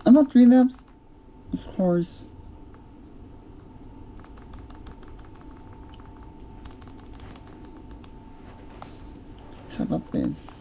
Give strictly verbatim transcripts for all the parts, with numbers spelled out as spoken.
About three laps? Of course. How about this?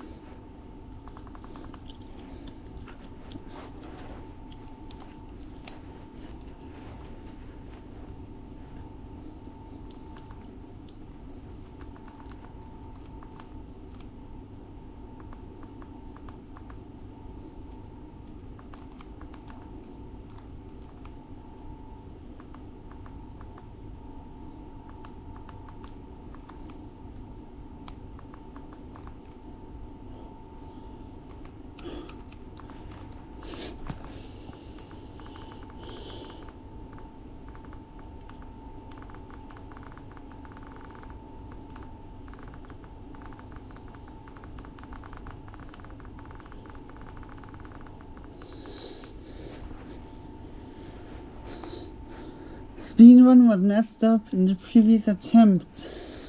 Speedrun was messed up in the previous attempt.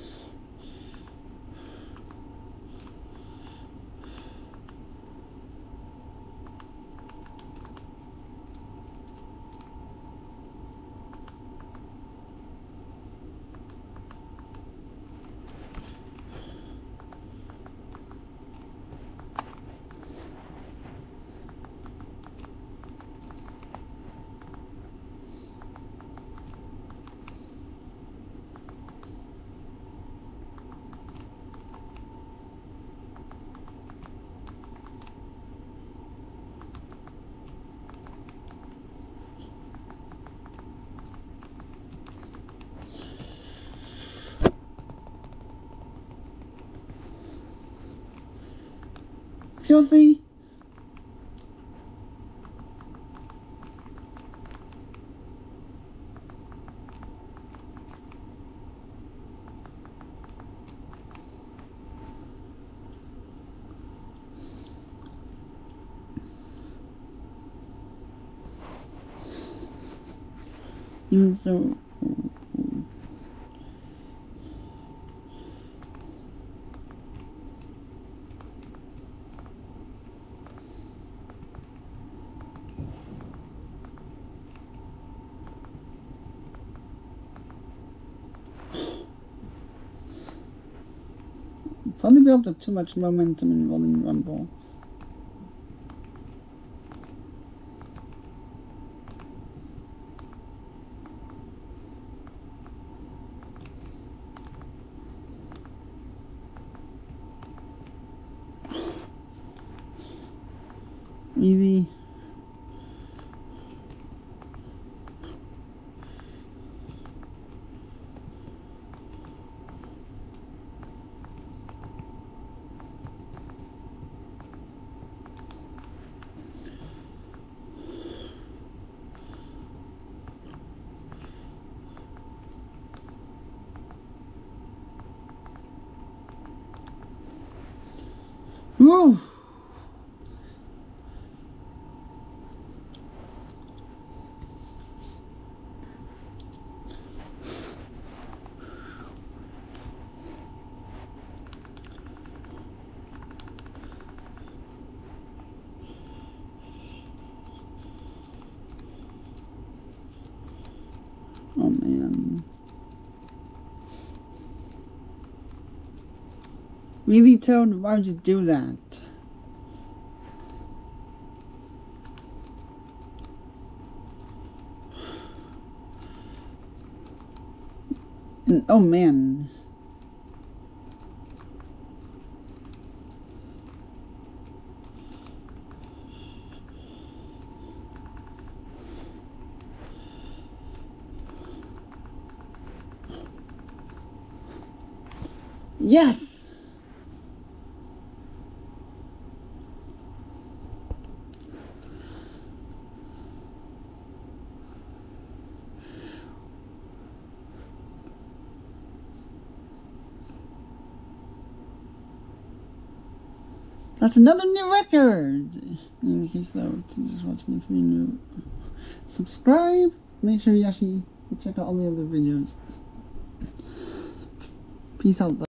Seriously? Even so... Probably built up too much momentum in Rolling Rumble. Really? Woo! Oh man. Really, Toad? Why would you do that? And, oh man. Yes! That's another new record! In case though, to just watching it for you new. Subscribe! Make sure you actually check out all the other videos. Peace out though.